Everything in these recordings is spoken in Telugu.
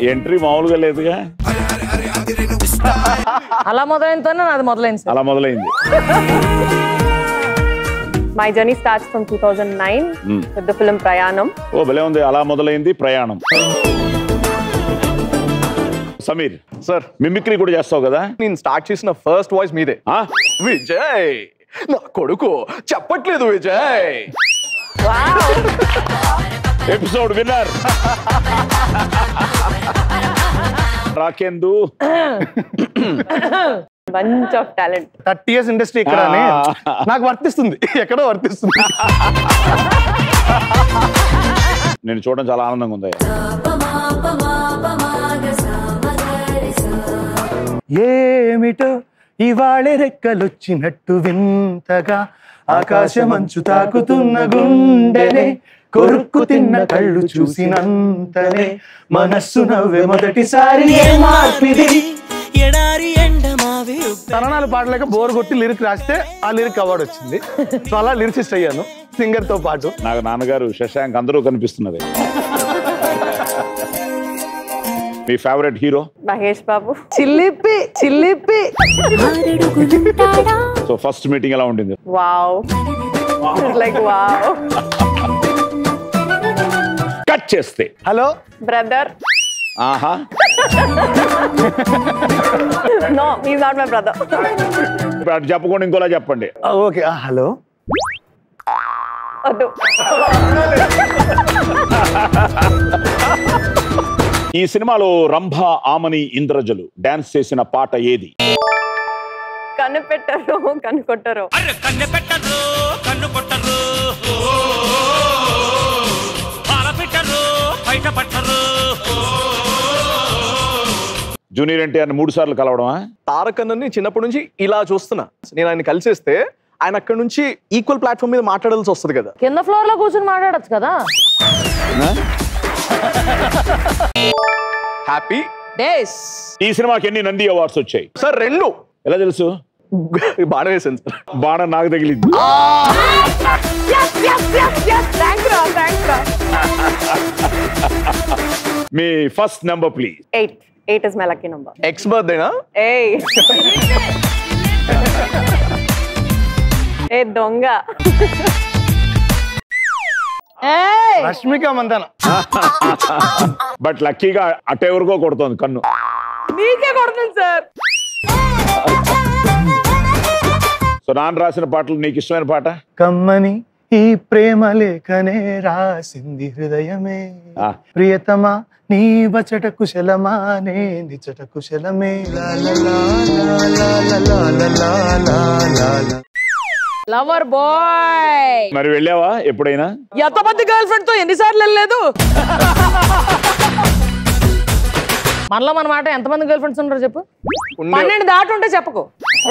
ఎంట్రీ మామూలుగా లేదుగా. అలా మొదలైంతోనే నాది మొదలైంది. అలా మొదలైంది. My journey starts from 2009 with the film Prayanam. ఓ భలే ఉంది. అలా మొదలైంది ప్రయాణం. సమీర్ సార్, మిమిక్రీ కూడా చేస్తావు కదా? నేను స్టార్ట్ చేసిన ఫస్ట్ వాయిస్ మీదే. విజయ్ నా కొడుకు చెప్పట్లేదు విజయ్. ఎపిసోడ్ విన్నర్ రాకేందు. Bunch of talent. 30 years industry ఇక్కడ నాకు వర్తిస్తుంది, ఎక్కడో వర్తిస్తుంది. నేను చూడడం చాలా ఆనందంగా ఉంది. ఏమిటో ఇవాళ రెక్కలొచ్చినట్టు వింతగా ఆకాశమంచు తాకుతున్న గుండెనే కొరుక్కు తిన్న కళ్ళు చూసినంతనే మనస్సు నవ్వే మొదటిసారి తరణాలు పాడలేక బోర్ కొట్టి లిరిక్ రాస్తే ఆ లిరిక్ అవార్డు వచ్చింది. సో అలా లిరిసిస్ట్ అయ్యాను సింగర్ తో పాటు. నాకు నాన్నగారు శశాంక్ అందరూ కనిపిస్తున్నది. మీ ఫేవరెట్ హీరో? మహేష్ బాబు. చిల్లిపి చిల్లిపి. సో ఫస్ట్ మీటింగ్ ఎలా ఉండింది? Wow, like wow. కట్ చేస్తే హలో బ్రదర్. ఆహా. No, he's not my brother. అటు చెప్పకుండా ఇంకోలా చెప్పండి. Okay, hello. వద్దు. ఈ సినిమాలో రంభ, ఆమని, ఇంద్రజలు డాన్స్ చేసిన పాట ఏది? కనిపెట్టరు కనుకొట్టరు. కనిపెట్టరు కన్నుకొట్టరు, పాలపెట్టరు బయటపట్టరు. జూనియర్ ఎన్టీఆర్ 3 సార్లు కలవడమా? తారక్ అన్నని చిన్నప్పటి నుంచి ఇలా చూస్తున్నా. నేను ఆయన కలిసేస్తే ఆయన అక్కడ నుంచి ఈక్వల్ ప్లాట్ఫామ్ మీద మాట్లాడాల్సి వస్తుంది కదా. కింద ఫ్లోర్ లో కూర్చొని మాట్లాడచ్చు కదా. Happy days. ఈ సినిమాకి ఎన్ని నంది అవార్డ్స్ వచ్చాయి? సార్ 2. ఎలా తెలుసు? బాణ వేసాను సార్. బాణ నాకు తగిలింది. మీ first number please. 8 is my lucky number. ఎక్స్ బర్త్డేనా? Hey. ఏ దొంగ. రష్మిక మందన. బట్ లక్కీగా అటెవరికో కొడుతోంది కన్ను. నీకే కొడుతుంది సార్. సో నాన్న రాసిన పాటలు నీకు ఇష్టమైన పాట? కమ్మని ఈ ప్రేమ లేఖనే రాసింది హృదయమే, ప్రియతమా నీ బచట కుశలమా నే నిచట కుశలమే. Lover boy. మరి వెళ్ళావా ఎప్పుడైనా? ఎంతమంది గర్ల్ ఫ్రెండ్ తో ఎన్నిసార్లు వెళ్ళలేదు? మనలో మన మాట ఎంతమంది గర్ల్ ఫ్రెండ్స్ ఉంటారో చెప్పు. 12 దాటుంటే చెప్పకు.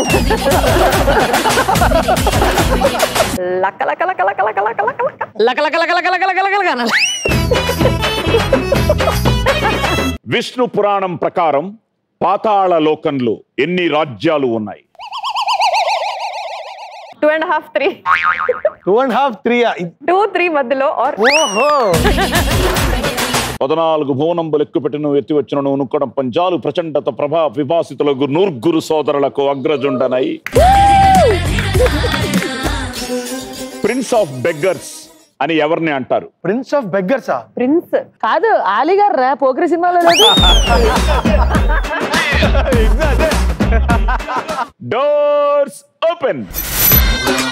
లక లక లక లక లక లక లక లక లక లక లక లక లక లక అనాలి. విష్ణు పురాణం ప్రకారం పాతాళ లోకంలో ఎన్ని రాజ్యాలు ఉన్నాయి? 2.5, 3. 2.5, 3. 2, 3 మధ్యలో. ఓహో. 14 భువనంబులు ఎక్కుపెట్టిన ఎత్తి వచ్చిన నుక్కడం పంజాలు ప్రచండత ప్రభా విభాసితులకు నూర్గురు సోదరులకు అగ్రజుండనై. ప్రిన్స్ ఆఫ్ బెగ్గర్స్ అని ఎవరిని అంటారు? Prince of బెగ్గర్సా? ప్రిన్స్ కాదు, ఆలీ గారు రా పోకరి సినిమాలో లేదు. Doors open.